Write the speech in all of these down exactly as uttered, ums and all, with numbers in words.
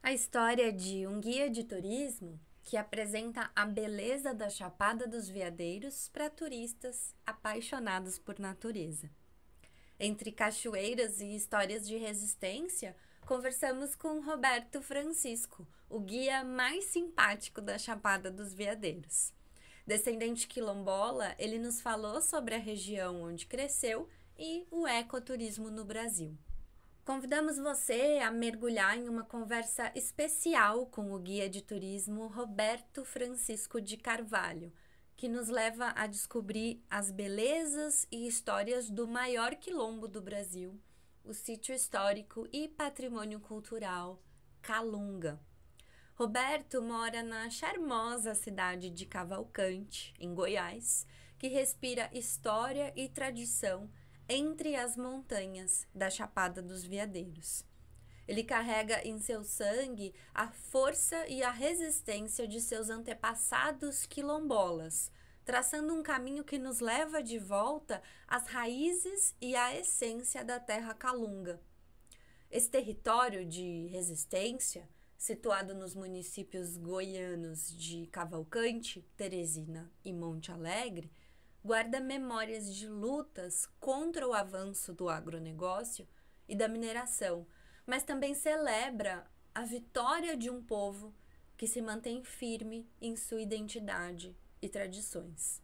A história de um guia de turismo que apresenta a beleza da Chapada dos Veadeiros para turistas apaixonados por natureza. Entre cachoeiras e histórias de resistência, conversamos com Roberto Francisco, o guia mais simpático da Chapada dos Veadeiros. Descendente quilombola, ele nos falou sobre a região onde cresceu e o ecoturismo no Brasil. Convidamos você a mergulhar em uma conversa especial com o guia de turismo Roberto Francisco de Carvalho, que nos leva a descobrir as belezas e histórias do maior quilombo do Brasil, o sítio histórico e patrimônio cultural Calunga. Roberto mora na charmosa cidade de Cavalcante, em Goiás, que respira história e tradição entre as montanhas da Chapada dos Veadeiros. Ele carrega em seu sangue a força e a resistência de seus antepassados quilombolas, traçando um caminho que nos leva de volta às raízes e à essência da terra calunga. Esse território de resistência, situado nos municípios goianos de Cavalcante, Teresina e Monte Alegre, guarda memórias de lutas contra o avanço do agronegócio e da mineração, mas também celebra a vitória de um povo que se mantém firme em sua identidade e tradições.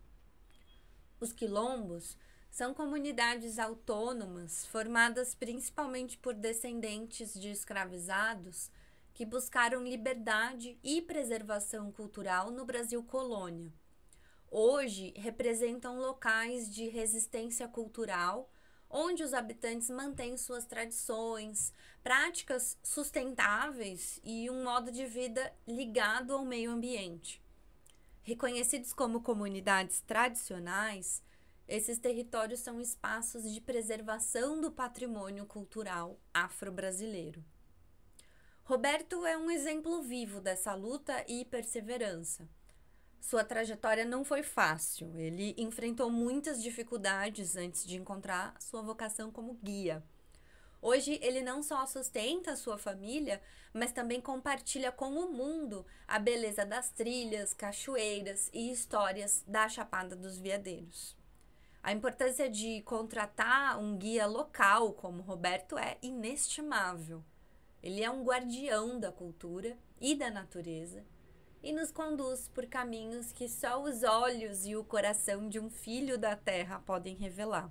Os quilombos são comunidades autônomas formadas principalmente por descendentes de escravizados que buscaram liberdade e preservação cultural no Brasil colônia. Hoje representam locais de resistência cultural, onde os habitantes mantêm suas tradições, práticas sustentáveis e um modo de vida ligado ao meio ambiente. Reconhecidos como comunidades tradicionais, esses territórios são espaços de preservação do patrimônio cultural afro-brasileiro. Roberto é um exemplo vivo dessa luta e perseverança. Sua trajetória não foi fácil, ele enfrentou muitas dificuldades antes de encontrar sua vocação como guia. Hoje ele não só sustenta sua família, mas também compartilha com o mundo a beleza das trilhas, cachoeiras e histórias da Chapada dos Veadeiros. A importância de contratar um guia local como Roberto é inestimável. Ele é um guardião da cultura e da natureza, e nos conduz por caminhos que só os olhos e o coração de um filho da terra podem revelar.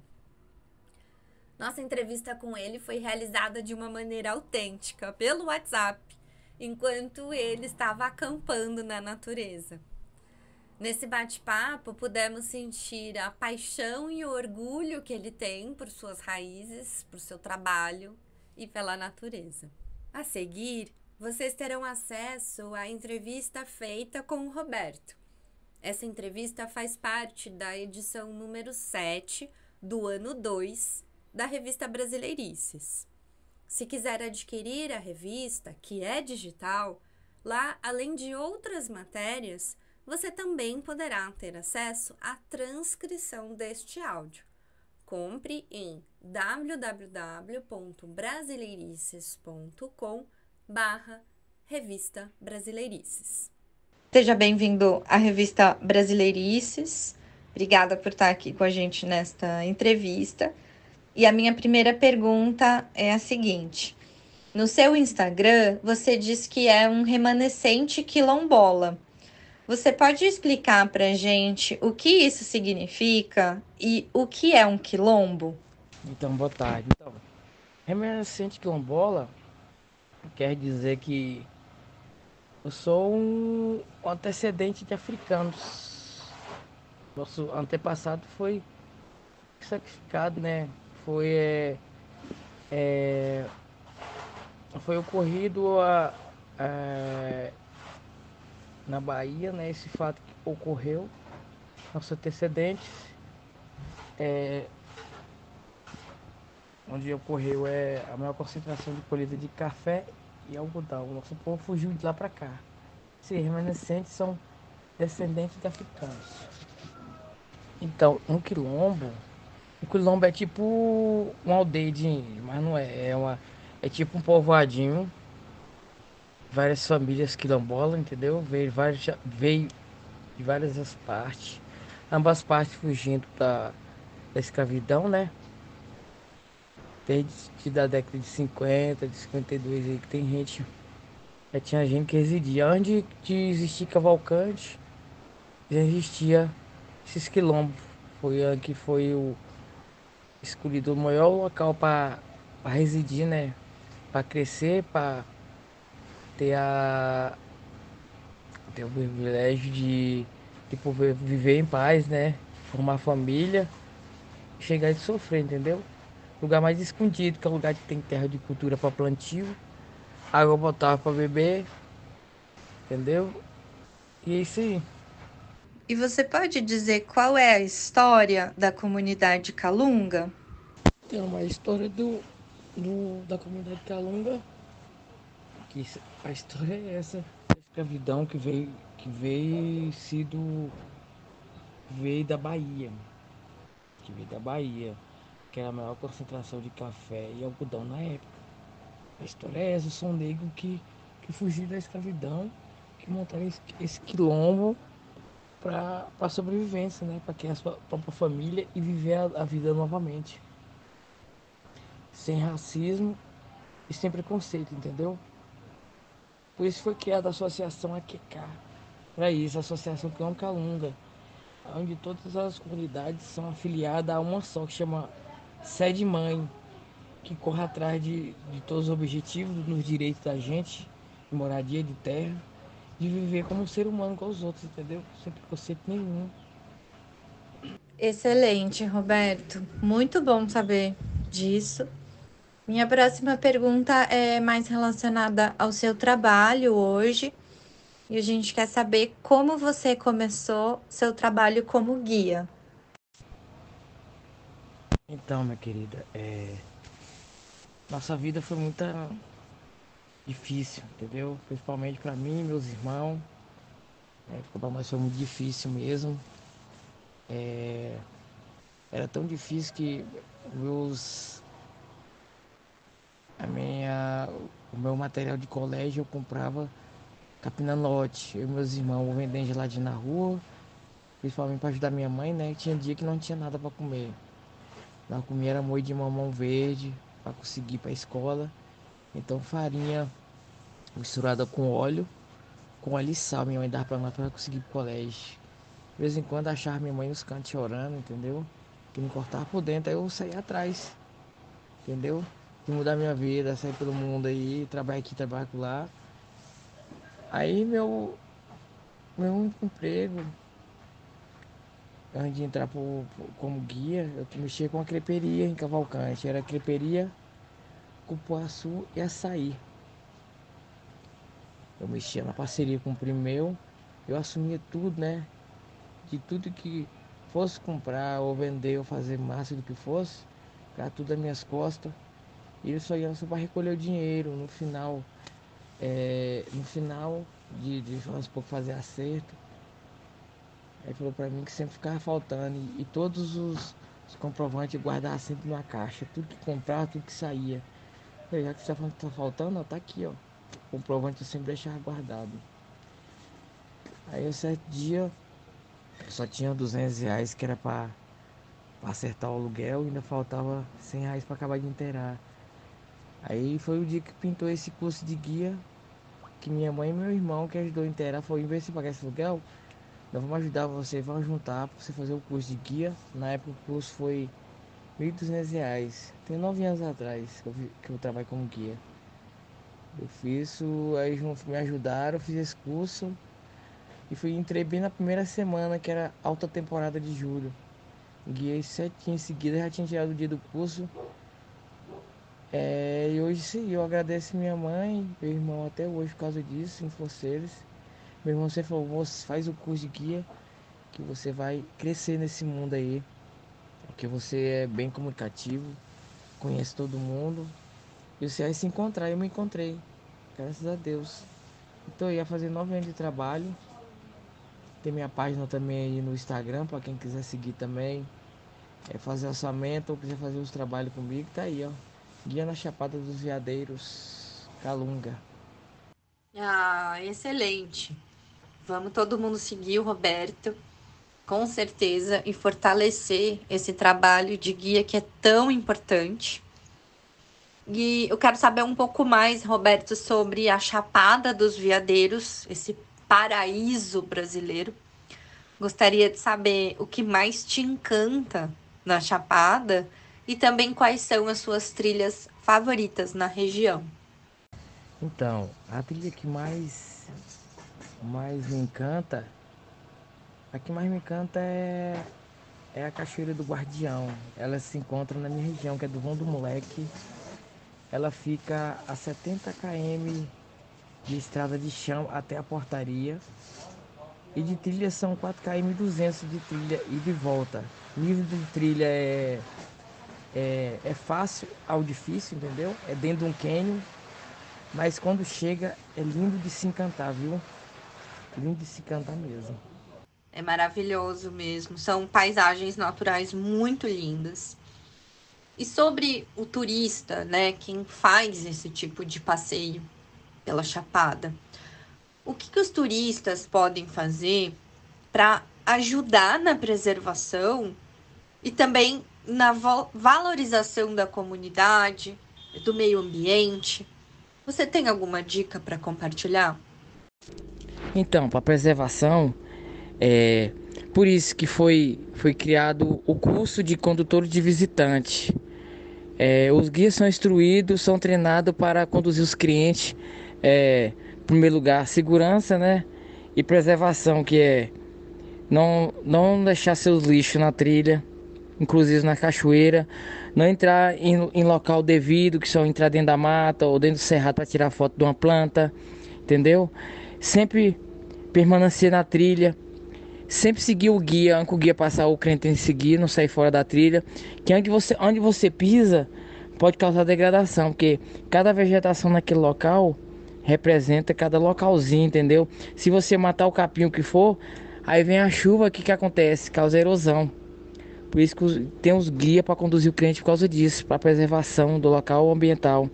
Nossa entrevista com ele foi realizada de uma maneira autêntica, pelo WhatsApp, enquanto ele estava acampando na natureza. Nesse bate-papo, pudemos sentir a paixão e o orgulho que ele tem por suas raízes, por seu trabalho e pela natureza. A seguir, vocês terão acesso à entrevista feita com o Roberto. Essa entrevista faz parte da edição número sete do ano dois da revista Brasileirices. Se quiser adquirir a revista, que é digital, lá, além de outras matérias, você também poderá ter acesso à transcrição deste áudio. Compre em w w w ponto brasileirices ponto com barra Revista Brasileirices. Seja bem-vindo à Revista Brasileirices. Obrigada por estar aqui com a gente nesta entrevista. E a minha primeira pergunta é a seguinte: no seu Instagram, você diz que é um remanescente quilombola. Você pode explicar para a gente o que isso significa e o que é um quilombo? Então, boa tarde. Então, remanescente quilombola quer dizer que eu sou um antecedente de africanos. Nosso antepassado foi sacrificado, né? Foi, é, é, foi ocorrido a, a, na Bahia, né? Esse fato que ocorreu. Nossos antecedentes, é, onde ocorreu é, a maior concentração de colheita de café e algodão. O nosso povo fugiu de lá para cá. Esses remanescentes são descendentes de africanos. Então, um quilombo, um quilombo é tipo uma aldeia de índio, mas não é. É, uma, é tipo um povoadinho várias famílias quilombolas, entendeu? Veio, vários, veio de várias as partes. Ambas partes fugindo da, da escravidão, né? Desde da década de cinquenta, de cinquenta e dois aí, que tem gente, já tinha gente que residia. Antes de existir Cavalcante, já existia esses quilombos. Foi a que foi o escolhido o maior local para residir, né? Para crescer, para ter a ter o privilégio de tipo vi- viver em paz, né? Formar família, chegar de sofrer, entendeu? Lugar mais escondido, que é o lugar que tem terra de cultura para plantio, água potável para beber, entendeu? E é isso aí. E você pode dizer qual é a história da comunidade Calunga? Tem uma história do, do da comunidade Calunga, que isso- a história é essa, a escravidão que veio que veio sido veio da Bahia, que veio da Bahia, que era a maior concentração de café e algodão na época. A história é essa, são negros que, que fugiram da escravidão, que montaram esse, esse quilombo para a sobrevivência, né? Para criar a sua própria família e viver a, a vida novamente. Sem racismo e sem preconceito, entendeu? Por isso foi criada a Associação A Q K. Para isso, a Associação Quilombo Calunga, onde todas as comunidades são afiliadas a uma só, que chama Sede Mãe, que corre atrás de, de todos os objetivos, nos direitos da gente, de moradia, de terra, de viver como um ser humano com os outros, entendeu? Sem preconceito nenhum. Excelente, Roberto. Muito bom saber disso. Minha próxima pergunta é mais relacionada ao seu trabalho hoje. E a gente quer saber como você começou seu trabalho como guia. Então, minha querida, é... nossa vida foi muito difícil, entendeu? Principalmente para mim e meus irmãos. É, para nós foi muito difícil mesmo. É... Era tão difícil que meus a minha, o meu material de colégio eu comprava capinando lote. Eu e meus irmãos vendendo geladinho na rua, principalmente para ajudar minha mãe, né? Tinha dia que não tinha nada para comer. Nós comia era moído de mamão verde para conseguir ir para a escola. Então farinha misturada com óleo, com óleo e sal, minha mãe dava para nós para conseguir ir pro colégio. De vez em quando achava minha mãe nos cantos chorando, entendeu? Que me cortava por dentro, aí eu saía atrás, entendeu? De mudar minha vida, sair pelo mundo aí, trabalhar aqui, trabalhar lá. Aí meu, meu único emprego, antes de entrar pro, pro- como guia, eu mexia com a creperia em Cavalcante. Era creperia, cupuaçu e açaí. Eu mexia na parceria com o primo meu, eu assumia tudo, né? De tudo que fosse comprar ou vender ou fazer massa do que fosse, era tudo das minhas costas. E eu só ia só para recolher o dinheiro. No final, é, no final de, de vamos supor, fazer acerto. Aí falou pra mim que sempre ficava faltando. E, e todos os, os comprovantes guardava sempre numa caixa. Tudo que comprava, tudo que saía. Falei, já que você tá falando que tá faltando, ó, tá aqui, ó. O comprovante eu sempre deixava guardado. Aí um certo dia eu só tinha duzentos reais que era pra, pra acertar o aluguel e ainda faltava cem reais pra acabar de inteirar. Aí foi o dia que pintou esse curso de guia que minha mãe e meu irmão que ajudou a inteirar. Foi, em vez de você pagar esse aluguel, nós vamos ajudar você, vamos juntar pra você fazer o curso de guia. Na época o curso foi mil e duzentos reais. Tem nove anos atrás que eu, vi- que eu trabalho como guia. Eu fiz isso, aí junto me ajudaram, eu fiz esse curso e fui entrei bem na primeira semana, que era alta temporada de julho. Guiei sete em seguida, já tinha tirado o dia do curso. É, e hoje sim, eu agradeço minha mãe, meu irmão até hoje por causa disso, em vocês. Meu irmão sempre falou, moço, faz o curso de guia que você vai crescer nesse mundo aí. Porque você é bem comunicativo, conhece todo mundo. E você vai se encontrar, eu me encontrei. Graças a Deus. Então eu ia fazer nove anos de trabalho. Tem minha página também aí no Instagram, para quem quiser seguir também. É fazer orçamento ou quiser fazer os trabalhos comigo, tá aí, ó. Guia na Chapada dos Veadeiros, Calunga. Ah, excelente. Vamos todo mundo seguir o Roberto, com certeza, e fortalecer esse trabalho de guia que é tão importante. E eu quero saber um pouco mais, Roberto, sobre a Chapada dos Veadeiros, esse paraíso brasileiro. Gostaria de saber o que mais te encanta na Chapada e também quais são as suas trilhas favoritas na região. Então, a trilha que mais, mais me encanta, a que mais me encanta é, é a Cachoeira do Guardião. Ela se encontra na minha região, que é do Vão do Moleque. Ela fica a setenta quilômetros de estrada de chão até a portaria. E de trilha são quatro quilômetros e duzentos de trilha e de volta. O nível de trilha é, é, é fácil ao difícil, entendeu? É dentro de um cânion. Mas quando chega é lindo de se encantar, viu? Lindo de se encantar mesmo. É maravilhoso mesmo, são paisagens naturais muito lindas. E sobre o turista, né, quem faz esse tipo de passeio pela Chapada, o que, que os turistas podem fazer para ajudar na preservação e também na valorização da comunidade, do meio ambiente? Você tem alguma dica para compartilhar? Então, para preservação, é por isso que foi, foi criado o curso de condutor de visitante. É, os guias são instruídos, são treinados para conduzir os clientes, é, em primeiro lugar, segurança, né? E preservação, que é não, não deixar seus lixos na trilha, inclusive na cachoeira, não entrar em, em local devido, que só entrar dentro da mata ou dentro do cerrado para tirar foto de uma planta, entendeu? Sempre permanecer na trilha, sempre seguir o guia, antes que o guia passar, o crente tem que seguir, não sair fora da trilha, que onde você, onde você pisa pode causar degradação, porque cada vegetação naquele local representa cada localzinho, entendeu? Se você matar o capim, o que for, aí vem a chuva, o que que acontece? Causa erosão. Por isso que tem os guias para conduzir o cliente por causa disso, para preservação do local ambiental.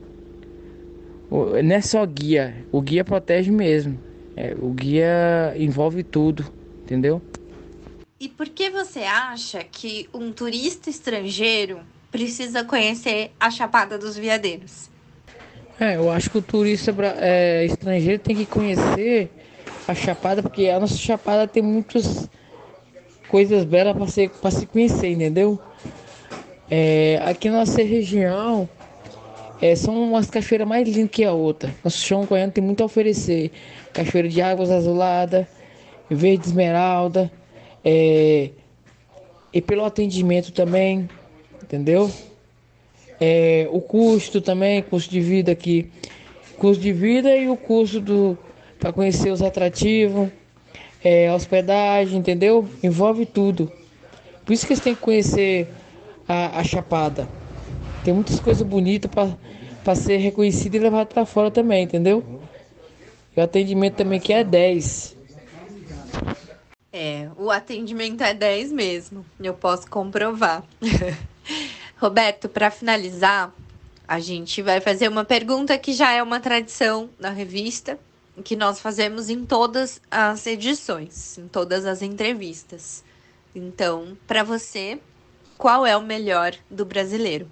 Não é só guia, o guia protege mesmo. É, o guia envolve tudo, entendeu? E por que você acha que um turista estrangeiro precisa conhecer a Chapada dos Veadeiros? É, eu acho que o turista bra- é, estrangeiro tem que conhecer a Chapada, porque a nossa Chapada tem muitas coisas belas para se, para se conhecer, entendeu? É, aqui na nossa região, é, são umas cachoeiras mais lindas que a outra. Nosso chão goiano tem muito a oferecer. Cachoeira de águas azuladas, verde esmeralda, é, e pelo atendimento também, entendeu? É, o custo também, custo de vida aqui, custo de vida e o custo do para conhecer os atrativos, é, a hospedagem, entendeu? Envolve tudo. Por isso que eles têm que conhecer a, a Chapada. Tem muitas coisas bonitas para ser reconhecido e levado para fora também, entendeu? E o atendimento também que é dez. É, o atendimento é dez mesmo, eu posso comprovar. Roberto, para finalizar, a gente vai fazer uma pergunta que já é uma tradição na revista, que nós fazemos em todas as edições, em todas as entrevistas. Então, para você, qual é o melhor do brasileiro?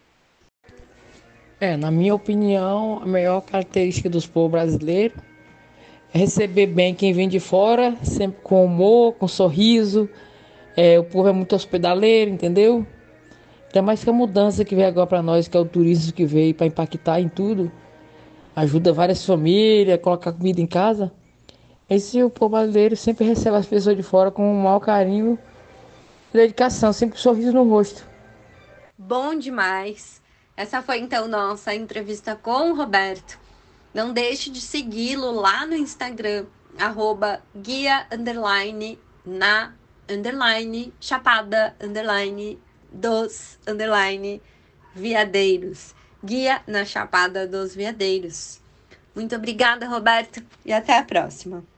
É, na minha opinião, a melhor característica dos povos brasileiros é receber bem quem vem de fora, sempre com humor, com sorriso. É, o povo é muito hospedaleiro, entendeu? Ainda mais que a mudança que veio agora para nós, que é o turismo que veio para impactar em tudo, ajuda várias famílias, colocar comida em casa. Esse o povo brasileiro sempre recebe as pessoas de fora com um maior carinho e dedicação, sempre com um sorriso no rosto. Bom demais! Essa foi então nossa entrevista com o Roberto. Não deixe de segui-lo lá no Instagram, arroba guia underline na underline chapada underline dos underline veadeiros. Guia na Chapada dos Veadeiros. Muito obrigada, Roberto, e até a próxima.